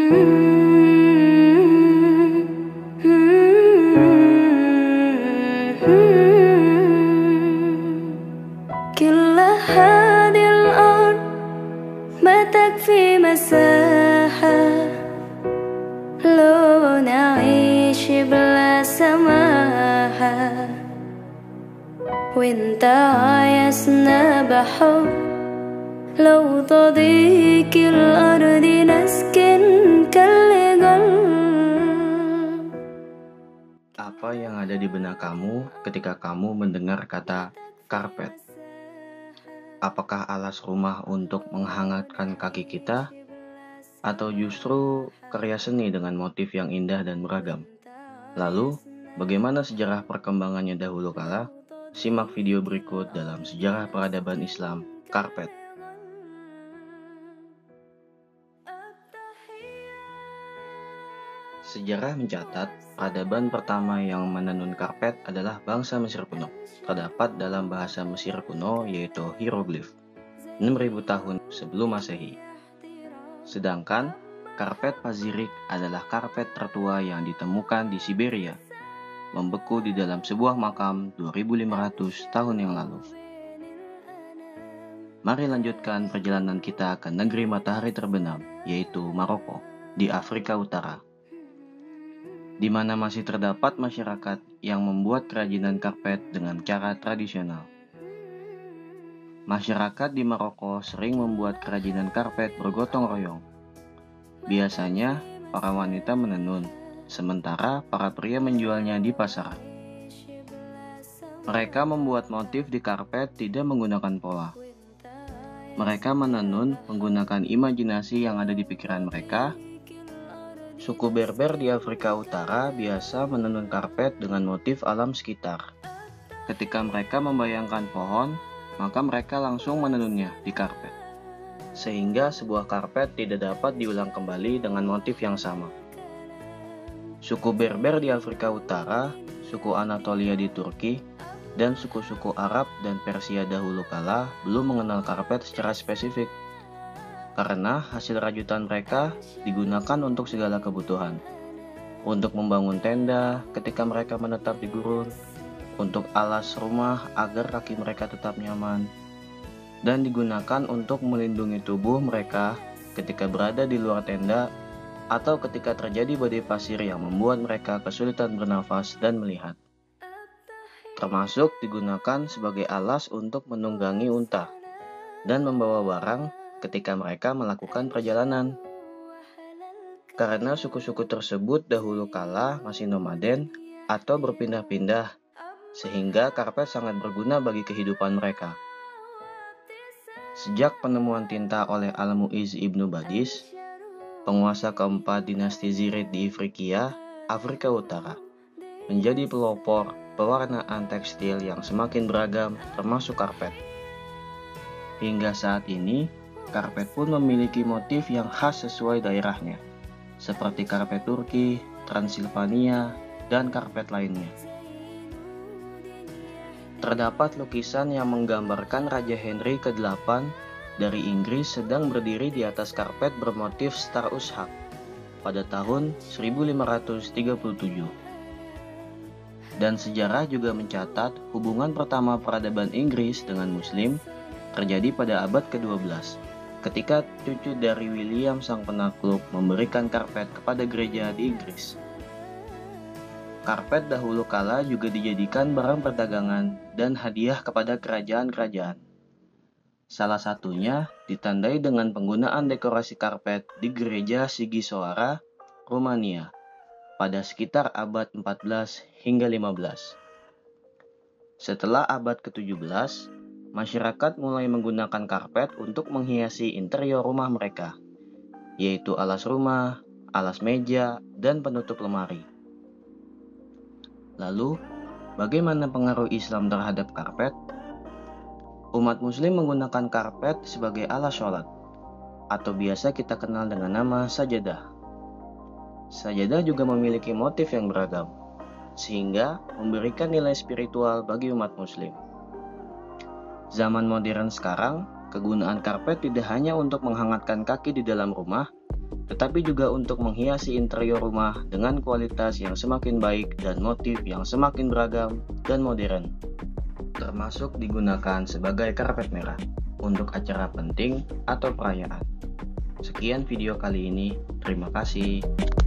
كل هذه الأرض ما تكفي مساحة لو نعيش بلا سماحة وانت عايزنا بحب لو تضيق الأرض نسكن كالجل. Apa yang ada di benak kamu ketika kamu mendengar kata karpet? Apakah alas rumah untuk menghangatkan kaki kita? Atau justru karya seni dengan motif yang indah dan beragam? Lalu, bagaimana sejarah perkembangannya dahulu kala? Simak video berikut dalam Sejarah Peradaban Islam Karpet. Sejarah mencatat, peradaban pertama yang menenun karpet adalah bangsa Mesir kuno. Terdapat dalam bahasa Mesir kuno yaitu hieroglif, 6.000 tahun sebelum Masehi. Sedangkan, karpet Pazyryk adalah karpet tertua yang ditemukan di Siberia, membeku di dalam sebuah makam 2.500 tahun yang lalu. Mari lanjutkan perjalanan kita ke negeri matahari terbenam, yaitu Maroko, di Afrika Utara, di mana masih terdapat masyarakat yang membuat kerajinan karpet dengan cara tradisional. Masyarakat di Maroko sering membuat kerajinan karpet bergotong royong. Biasanya, para wanita menenun, sementara para pria menjualnya di pasar. Mereka membuat motif di karpet tidak menggunakan pola. Mereka menenun menggunakan imajinasi yang ada di pikiran mereka. Suku Berber di Afrika Utara biasa menenun karpet dengan motif alam sekitar. Ketika mereka membayangkan pohon, maka mereka langsung menenunnya di karpet, sehingga sebuah karpet tidak dapat diulang kembali dengan motif yang sama. Suku Berber di Afrika Utara, suku Anatolia di Turki, dan suku-suku Arab dan Persia dahulu kala belum mengenal karpet secara spesifik, karena hasil rajutan mereka digunakan untuk segala kebutuhan. Untuk membangun tenda ketika mereka menetap di gurun, untuk alas rumah agar kaki mereka tetap nyaman, dan digunakan untuk melindungi tubuh mereka ketika berada di luar tenda atau ketika terjadi badai pasir yang membuat mereka kesulitan bernafas dan melihat. Termasuk digunakan sebagai alas untuk menunggangi unta dan membawa barang ketika mereka melakukan perjalanan. Karena suku-suku tersebut dahulu kala masih nomaden atau berpindah-pindah, sehingga karpet sangat berguna bagi kehidupan mereka. Sejak penemuan tinta oleh Al-Mu'izz Ibnu Badis, penguasa keempat dinasti Zirid di Ifriqiya, Afrika Utara, menjadi pelopor pewarnaan tekstil yang semakin beragam termasuk karpet. Hingga saat ini, karpet pun memiliki motif yang khas sesuai daerahnya, seperti karpet Turki, Transilvania, dan karpet lainnya. Terdapat lukisan yang menggambarkan Raja Henry ke-8 dari Inggris sedang berdiri di atas karpet bermotif Star Ushak pada tahun 1537. Dan sejarah juga mencatat hubungan pertama peradaban Inggris dengan Muslim terjadi pada abad ke-12. Ketika cucu dari William sang penakluk memberikan karpet kepada gereja di Inggris. Karpet dahulu kala juga dijadikan barang perdagangan dan hadiah kepada kerajaan-kerajaan. Salah satunya ditandai dengan penggunaan dekorasi karpet di gereja Sighisoara, Rumania, pada sekitar abad 14 hingga 15. Setelah abad ke-17, masyarakat mulai menggunakan karpet untuk menghiasi interior rumah mereka, yaitu alas rumah, alas meja, dan penutup lemari. Lalu, bagaimana pengaruh Islam terhadap karpet? Umat Muslim menggunakan karpet sebagai alas sholat, atau biasa kita kenal dengan nama sajadah. Sajadah juga memiliki motif yang beragam, sehingga memberikan nilai spiritual bagi umat Muslim. Zaman modern sekarang, kegunaan karpet tidak hanya untuk menghangatkan kaki di dalam rumah, tetapi juga untuk menghiasi interior rumah dengan kualitas yang semakin baik dan motif yang semakin beragam dan modern. Termasuk digunakan sebagai karpet merah untuk acara penting atau perayaan. Sekian video kali ini, terima kasih.